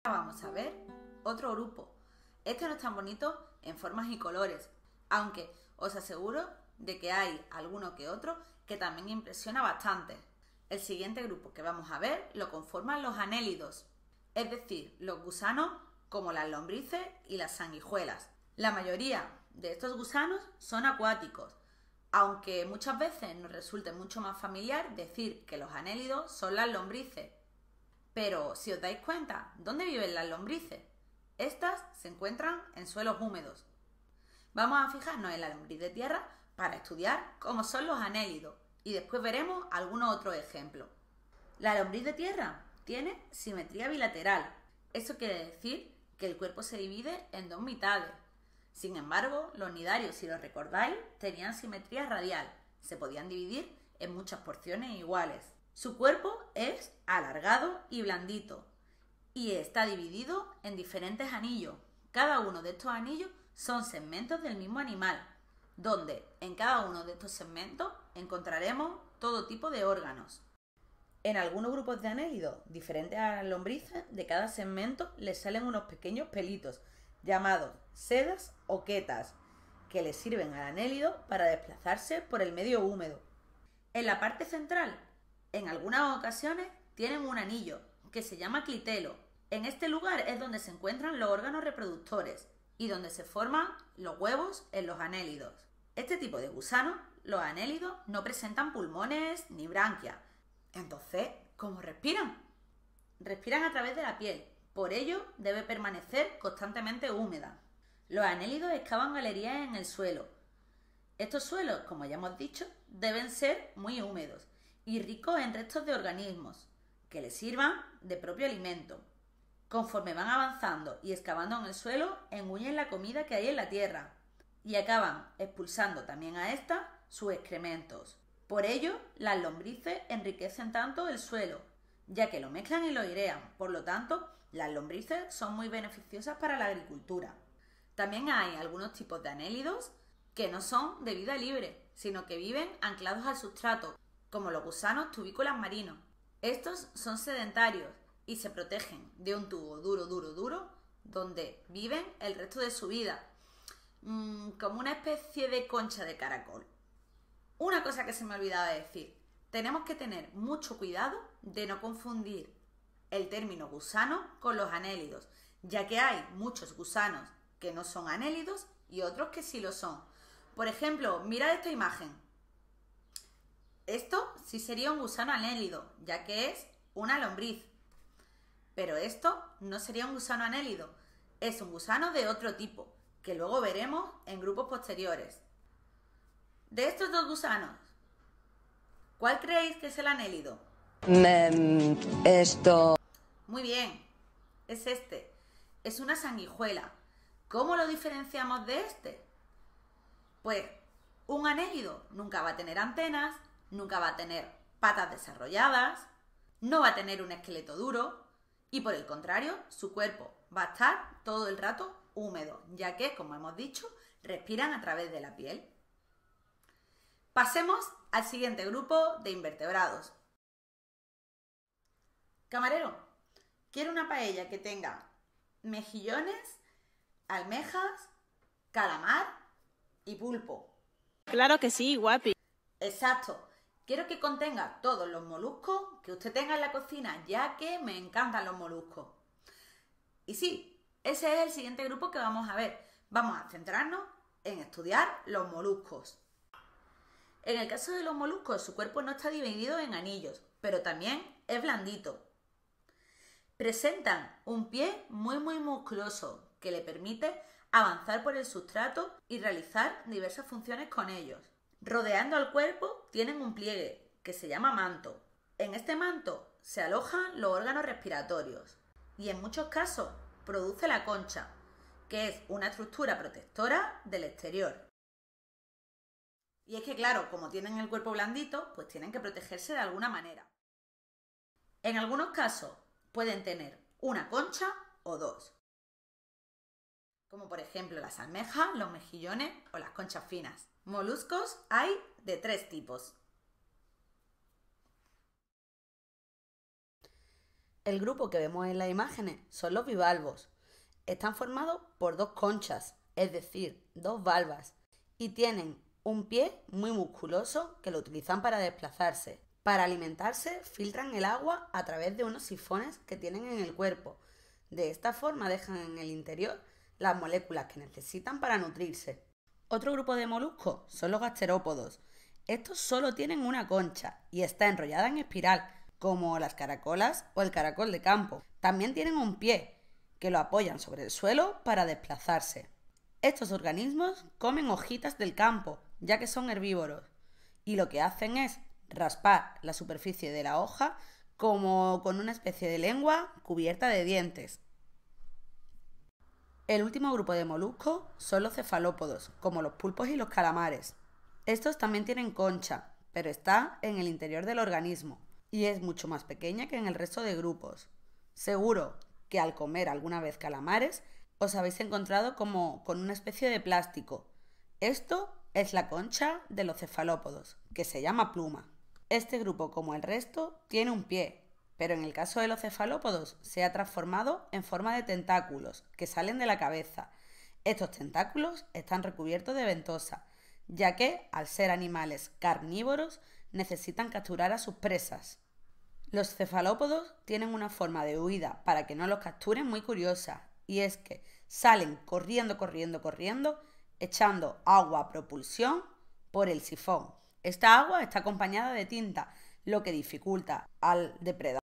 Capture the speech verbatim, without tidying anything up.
Vamos a ver otro grupo. Este no es tan bonito en formas y colores, aunque os aseguro de que hay alguno que otro que también impresiona bastante. El siguiente grupo que vamos a ver lo conforman los anélidos, es decir, los gusanos como las lombrices y las sanguijuelas. La mayoría de estos gusanos son acuáticos, aunque muchas veces nos resulte mucho más familiar decir que los anélidos son las lombrices. Pero si os dais cuenta, ¿dónde viven las lombrices? Estas se encuentran en suelos húmedos. Vamos a fijarnos en la lombriz de tierra para estudiar cómo son los anélidos y después veremos algunos otros ejemplos. La lombriz de tierra tiene simetría bilateral. Eso quiere decir que el cuerpo se divide en dos mitades. Sin embargo, los nidarios, si lo recordáis, tenían simetría radial. Se podían dividir en muchas porciones iguales. Su cuerpo es alargado y blandito y está dividido en diferentes anillos. Cada uno de estos anillos son segmentos del mismo animal, donde en cada uno de estos segmentos encontraremos todo tipo de órganos. En algunos grupos de anélidos, diferentes a las lombrices, de cada segmento les salen unos pequeños pelitos, llamados sedas o quetas, que le sirven al anélido para desplazarse por el medio húmedo. En la parte central, en algunas ocasiones, tienen un anillo, que se llama clitelo. En este lugar es donde se encuentran los órganos reproductores y donde se forman los huevos en los anélidos. Este tipo de gusanos, los anélidos, no presentan pulmones ni branquias. Entonces, ¿cómo respiran? Respiran a través de la piel, por ello debe permanecer constantemente húmeda. Los anélidos excavan galerías en el suelo. Estos suelos, como ya hemos dicho, deben ser muy húmedos y ricos en restos de organismos que les sirvan de propio alimento. Conforme van avanzando y excavando en el suelo, engullen la comida que hay en la tierra y acaban expulsando también a esta sus excrementos. Por ello, las lombrices enriquecen tanto el suelo, ya que lo mezclan y lo airean. Por lo tanto, las lombrices son muy beneficiosas para la agricultura. También hay algunos tipos de anélidos que no son de vida libre, sino que viven anclados al sustrato, como los gusanos tubícolas marinos. Estos son sedentarios y se protegen de un tubo duro, duro, duro, donde viven el resto de su vida, mmm, como una especie de concha de caracol. Una cosa que se me olvidaba de decir, tenemos que tener mucho cuidado de no confundir el término gusano con los anélidos, ya que hay muchos gusanos que no son anélidos y otros que sí lo son. Por ejemplo, mirad esta imagen. Esto sí sería un gusano anélido, ya que es una lombriz. Pero esto no sería un gusano anélido, es un gusano de otro tipo, que luego veremos en grupos posteriores. De estos dos gusanos, ¿cuál creéis que es el anélido? Mm, esto... Muy bien, es este. Es una sanguijuela. ¿Cómo lo diferenciamos de este? Pues un anélido nunca va a tener antenas, nunca va a tener patas desarrolladas, no va a tener un esqueleto duro y por el contrario, su cuerpo va a estar todo el rato húmedo, ya que, como hemos dicho, respiran a través de la piel. Pasemos al siguiente grupo de invertebrados. Camarero, quiero una paella que tenga mejillones, almejas, calamar y pulpo. Claro que sí, guapi. Exacto. Quiero que contenga todos los moluscos que usted tenga en la cocina, ya que me encantan los moluscos. Y sí, ese es el siguiente grupo que vamos a ver. Vamos a centrarnos en estudiar los moluscos. En el caso de los moluscos, su cuerpo no está dividido en anillos, pero también es blandito. Presentan un pie muy muy musculoso que le permite avanzar por el sustrato y realizar diversas funciones con ellos. Rodeando al cuerpo tienen un pliegue que se llama manto. En este manto se alojan los órganos respiratorios y en muchos casos produce la concha, que es una estructura protectora del exterior. Y es que claro, como tienen el cuerpo blandito, pues tienen que protegerse de alguna manera. En algunos casos pueden tener una concha o dos, como por ejemplo las almejas, los mejillones o las conchas finas. Moluscos hay de tres tipos. El grupo que vemos en las imágenes son los bivalvos. Están formados por dos conchas, es decir, dos valvas, y tienen un pie muy musculoso que lo utilizan para desplazarse. Para alimentarse, filtran el agua a través de unos sifones que tienen en el cuerpo. De esta forma dejan en el interior las moléculas que necesitan para nutrirse. Otro grupo de moluscos son los gasterópodos. Estos solo tienen una concha y está enrollada en espiral, como las caracolas o el caracol de campo. También tienen un pie, que lo apoyan sobre el suelo para desplazarse. Estos organismos comen hojitas del campo, ya que son herbívoros, y lo que hacen es raspar la superficie de la hoja como con una especie de lengua cubierta de dientes. El último grupo de moluscos son los cefalópodos, como los pulpos y los calamares. Estos también tienen concha, pero está en el interior del organismo y es mucho más pequeña que en el resto de grupos. Seguro que al comer alguna vez calamares os habéis encontrado como con una especie de plástico. Esto es la concha de los cefalópodos, que se llama pluma. Este grupo, como el resto, tiene un pie, pero en el caso de los cefalópodos se ha transformado en forma de tentáculos que salen de la cabeza. Estos tentáculos están recubiertos de ventosa, ya que, al ser animales carnívoros, necesitan capturar a sus presas. Los cefalópodos tienen una forma de huida para que no los capturen muy curiosa, y es que salen corriendo, corriendo, corriendo, echando agua a propulsión por el sifón. Esta agua está acompañada de tinta, lo que dificulta al depredador